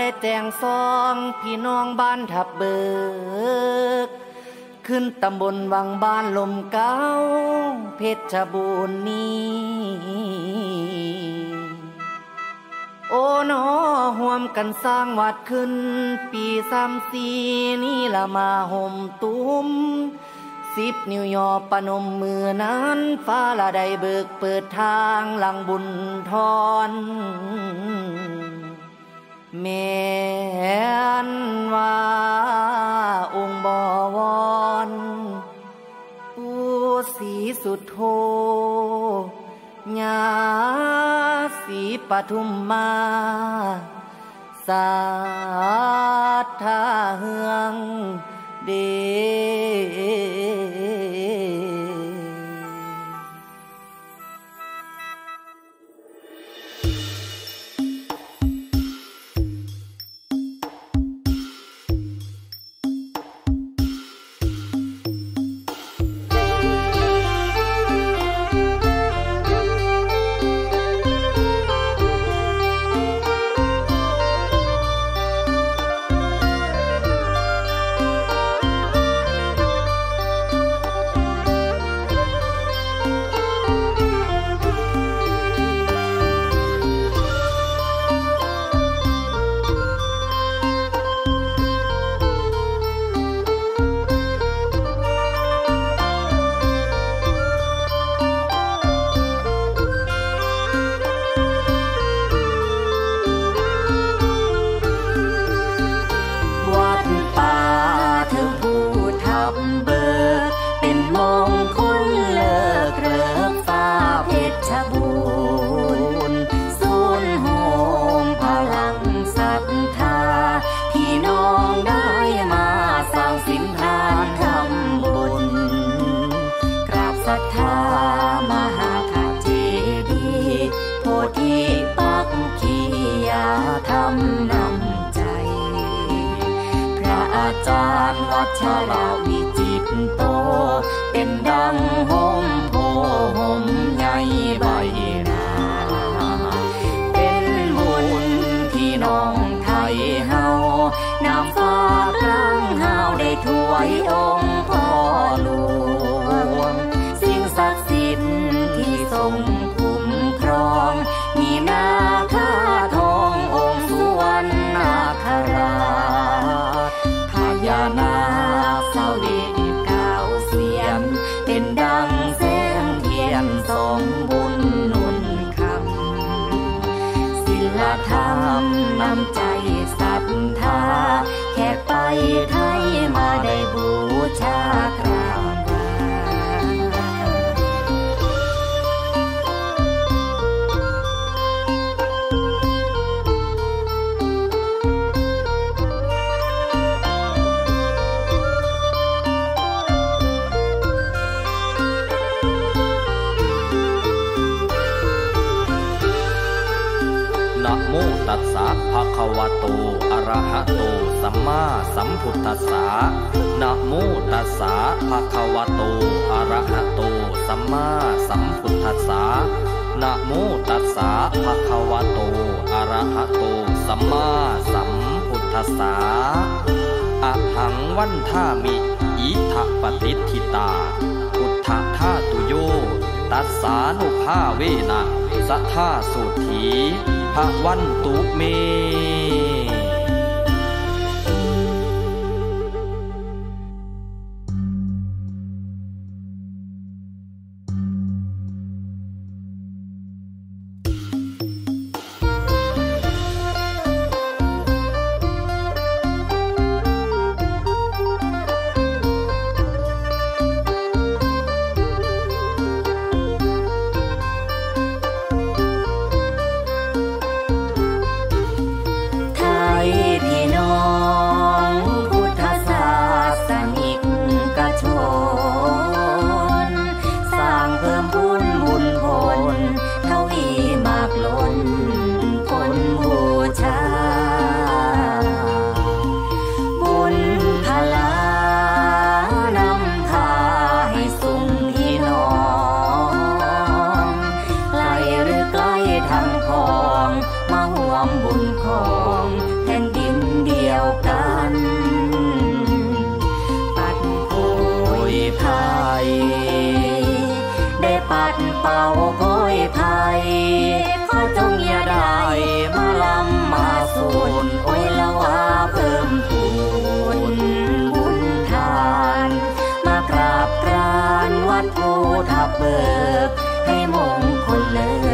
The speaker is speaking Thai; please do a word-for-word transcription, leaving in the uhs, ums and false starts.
ได้แต่งซองพี่น้องบ้านทับเบิกขึ้นตำบลวังบ้านลมเก้าเพชรบูรณ์นี้โอ้หนอห่วมกันสร้างวัดขึ้นปีสามสี่นี่ละมาห่มตุ้มสิบนิ้วยอปนมมือนั้นฟ้าละได้เบิกเปิดทางหลังบุญทอนแม่นว่าองค์บวรปู่ศรีสุโธญาศรีปทุมมาสาธาเฮืองเดวัชราวิจิตโตเป็นดังหมโพหมใหญ่ใบนาเป็นบุญพี่น้องไทยเฮาน้ำฟ้ากลางเฮาได้ถวายองค์พ่อหลวงสิ่งศักดิ์สิทธิ์ที่ทรงคุ้มครองมีนาคาทององค์สุวรรณนาคราชพญานาคเสด็จก้าวเสียมเป็นดังแสงเทียนทรงบุญหนุนคำศิลธรรมนำใจศรัทธาแขกไปไทยมาได้บูชากราบนะโมตัสสะภะคะวะโตอะระหะโตสัมมาสัมพุทธัสสะนะโมตัสสะภะคะวะโตอะระหะโตสัมมาสัมพุทธัสสะนะโมตัสสะภะคะวะโตอะระหะโตสัมมาสัมพุทธัสสะอะหังวันทามิอิทะปฏิทิตาพุทธทาตุโยตัสสานุภาเวนะสัทธาสุถีภวันตุเมพเป่าโพยไทยขอจงอย่าได้มาลำมาสูนโอยละว่าเพิ่มพูนบุญทานมากราบกรานวัดภูทับเบิกให้มงคลเลิศ